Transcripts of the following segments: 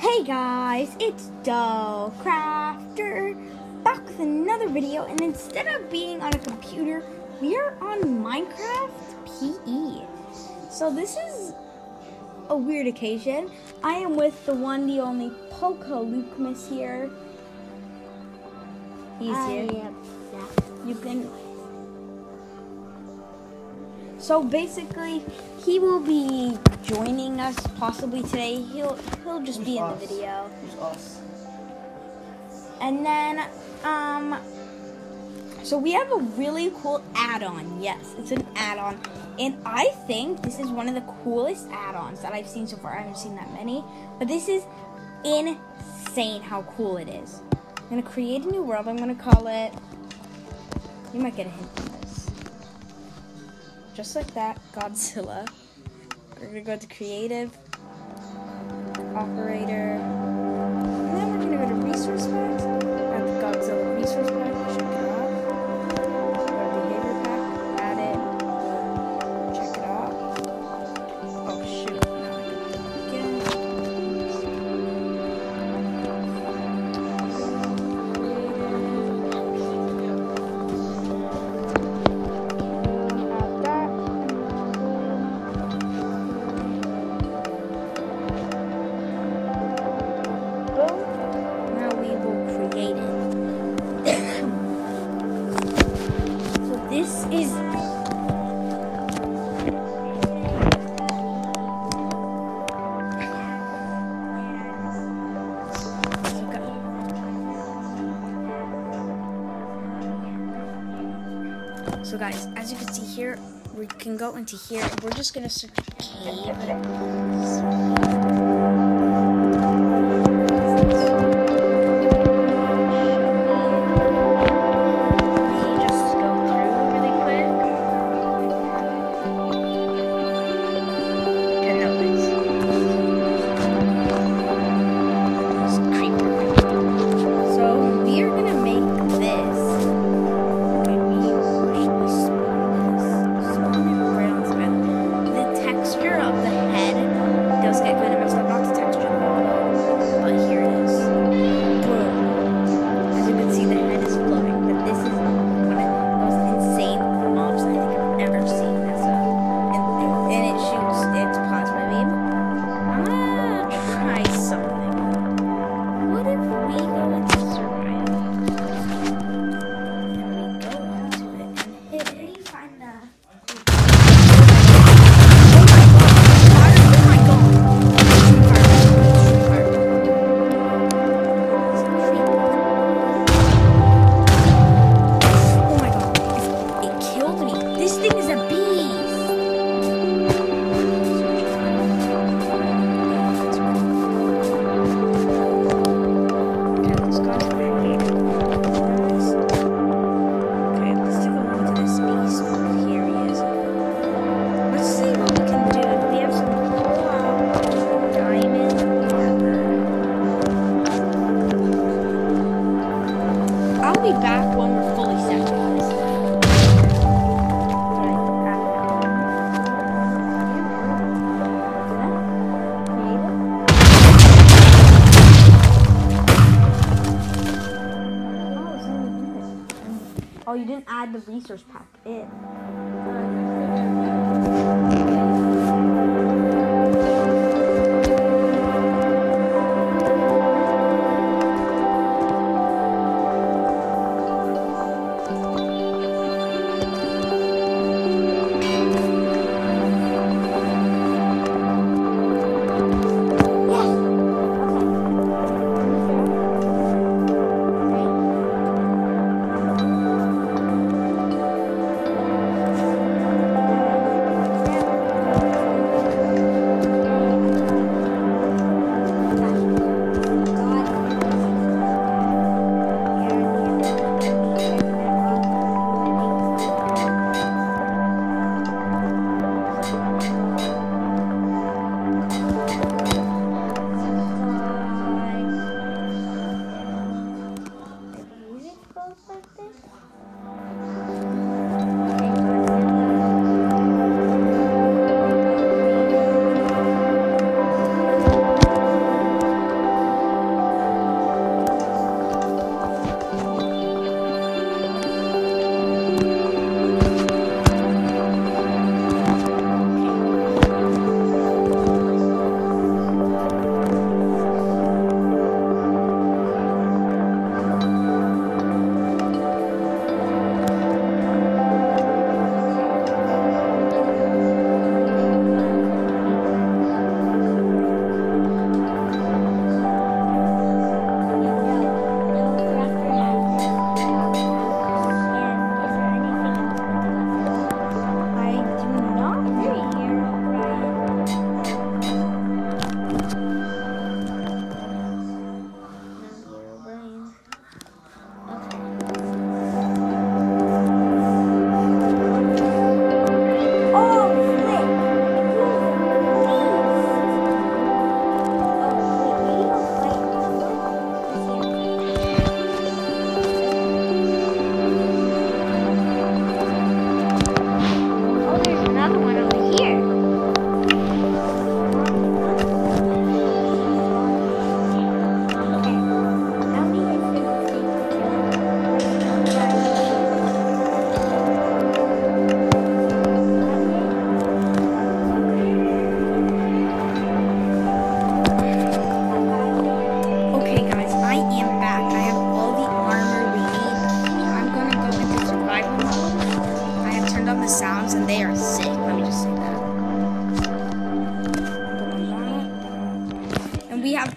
Hey guys, it's Doe Crafter back with another video, and instead of being on a computer, we are on Minecraft PE. So this is a weird occasion. I am with the one, the only Poco Lucmas here. He's here. You can. So basically, he will be joining us possibly today. He'll just be in the video. Who's us? And then so we have a really cool add-on. Yes, it's an add-on, and I think this is one of the coolest add-ons that I've seen so far. I haven't seen that many, but this is insane how cool it is. I'm gonna create a new world. I'm gonna call it, you might get a hint from this, just like that, Godzilla. We're gonna go to creative, operator, and then we're gonna go to resource packs. Add the Godzilla resource pack. Check it out. Go to behavior pack. Add it. Check it out. Oh shoot! Now I can do it again. Add that. Boom. Now we will create it. So this is so guys, as you can see here, we can go into here and we're just gonna search cave. I'll be back when we're fully set, guys. Oh, you didn't add the resource pack in.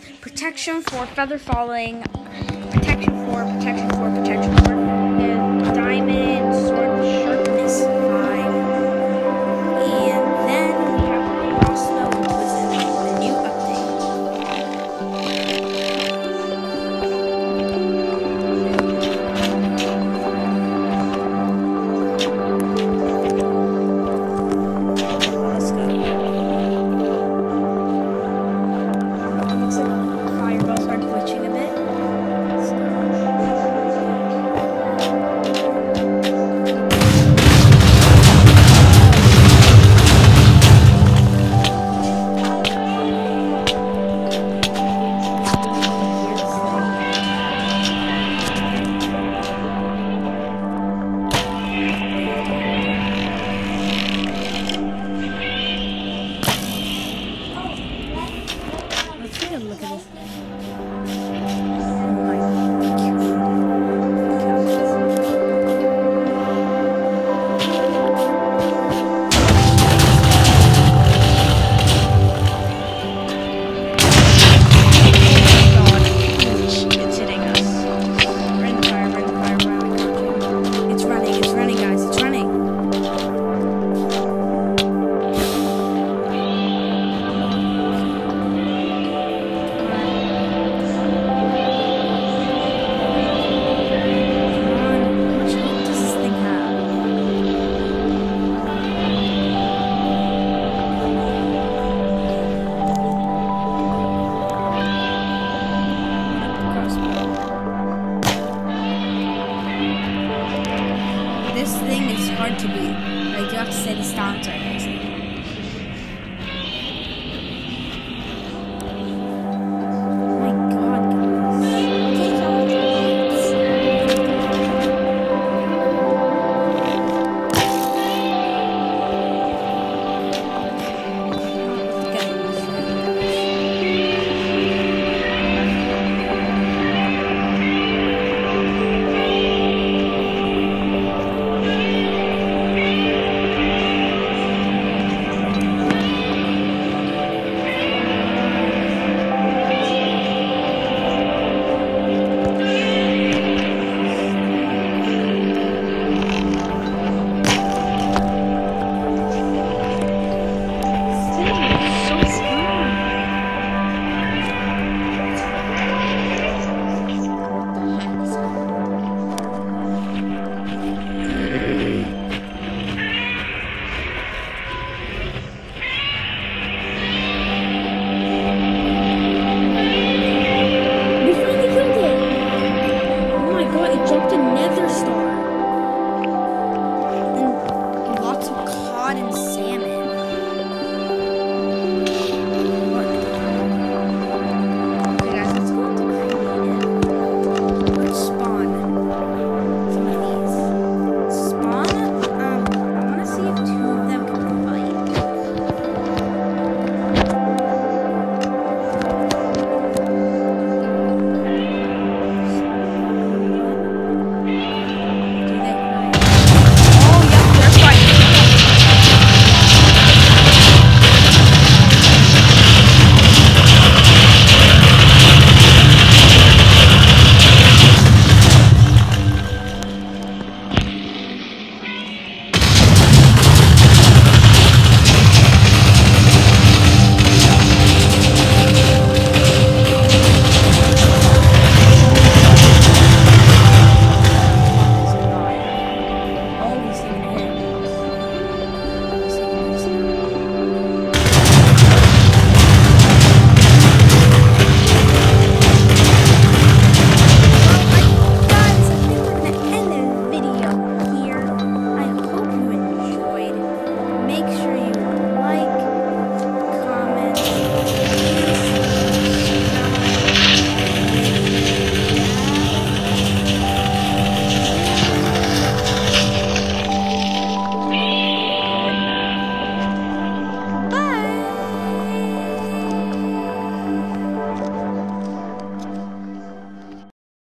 protection for feather falling, protection for, protection for, protection for. The diamond sword sharpness 5. And then we have crossbow, which was in the new Let's go. Looks like fireballs are glitching a bit. Let's take a look at this. Oh my God. It's hitting us. We're in fire, we're in fire, we're in. It's running, guys, it's running. This thing is hard to beat. Like, you have to say the stats right.